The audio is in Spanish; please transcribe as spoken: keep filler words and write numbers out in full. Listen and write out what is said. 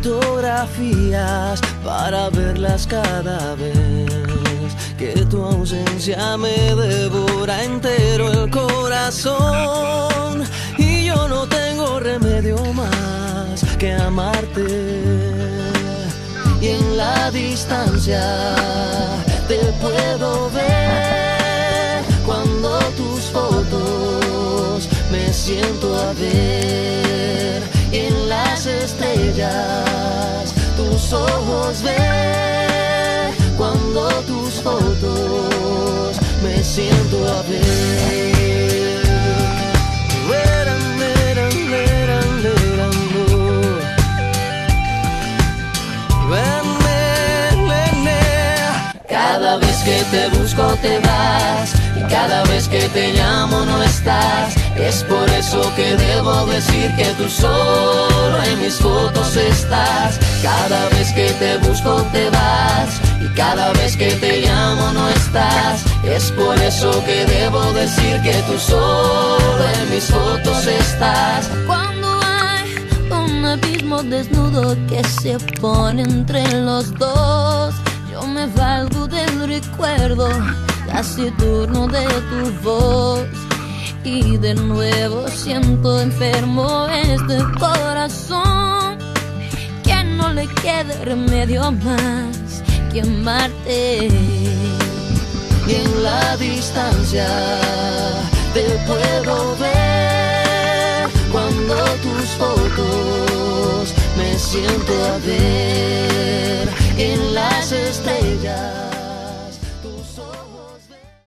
fotografías para verlas cada vez que tu ausencia me devora entero el corazón, y yo no tengo remedio más que amarte. Y en la distancia te puedo ver cuando tus fotos me siento a ver, y en las estrellas tus ojos ver cuando tus fotos me siento a ver. Cada vez que te busco te vas, y cada vez que te llamo no estás. Es por eso que debo decir que tú solo en mis fotos estás. Cada vez que te busco te vas, y cada vez que te llamo no estás. Es por eso que debo decir que tú solo en mis fotos estás. Cuando hay un abismo desnudo que se pone entre los dos, yo me valgo del recuerdo taciturno de tu voz, y de nuevo siento enfermo este corazón, que no le quede remedio más que amarte. Y en la distancia te puedo ver cuando tus fotos me siento a ver,